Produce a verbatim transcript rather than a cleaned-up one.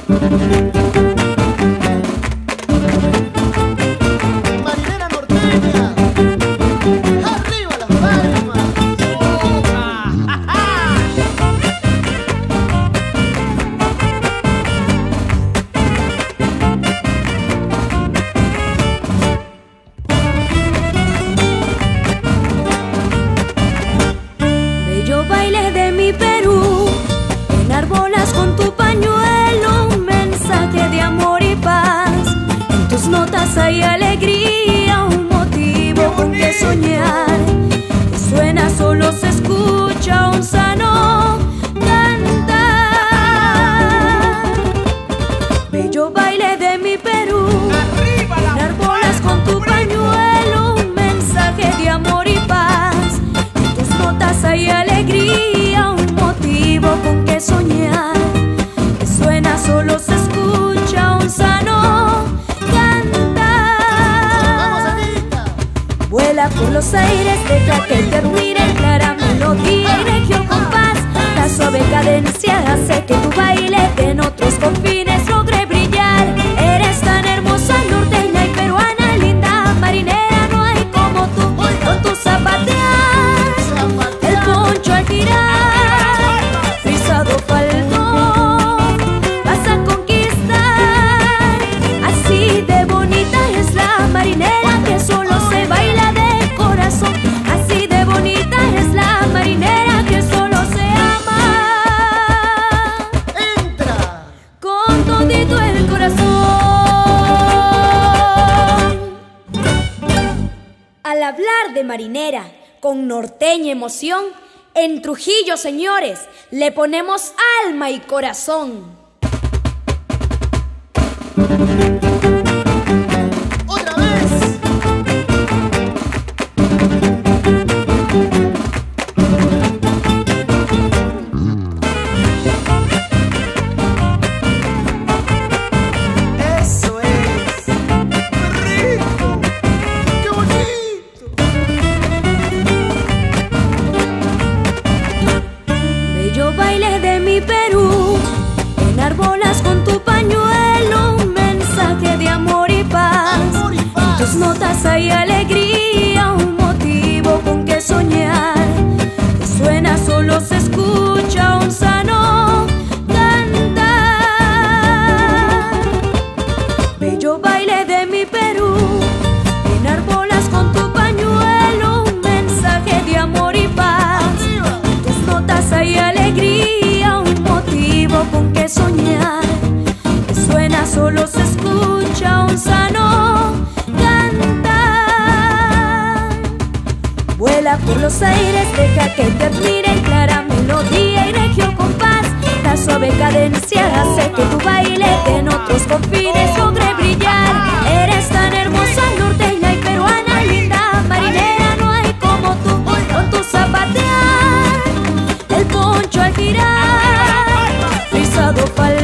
Marinera norteña, arriba las palmas. Bello baile de mi Perú, enarbolas con tu pañuelo un mensaje de amor y paz. En tus notas hay alegría, un motivo con que soñar. Que suena, solo se escucha un sano cantar. Bello baile de mi Perú, enarbolas con tu pañuelo un mensaje de amor y paz. En tus notas hay alegría, un motivo con que soñar. Que suena, solo se escucha un sano cantar. Vuela por los aires, deja que te admire en clara melodía y regio compás. La suave cadencia hace que tu baile en otros confines logre brillar. Eres tan hermosa, norteña y peruana, linda marinera, no hay como tú. Con tu zapatear, el poncho al girar, frisado faldón, vas a conquistar. Así de bonita es la marinera que solo se baila de corazón. Así de bonita es la marinera que solo se ama. Entra Con todito el corazón. Al hablar de marinera con norteña emoción, en Trujillo, señores, le ponemos alma y corazón. otra vez. Eso es. ¡Qué rico! ¡Qué bonito! Bello baile de mi Perú, enarbolas con tu pañuelo un mensaje de amor y paz. Amor y En paz. tus notas hay alegría, un motivo con que soñar. Que suena, solo se escucha un sano cantar. Bello baile de mi Perú, enarbolas con tu pañuelo un mensaje de amor y paz. Arriba. En tus notas hay alegría, un motivo con que soñar. Que suena, solo se escucha un sano cantar. Vuela por los aires, deja que te admire en clara melodía y regio compás. La suave cadencia hace que tu baile en otros confines logre brillar. Eres tan hermosa, norteña y peruana, linda marinera, no hay como tú. Con tu zapatear, el poncho al girar, frisado faldón,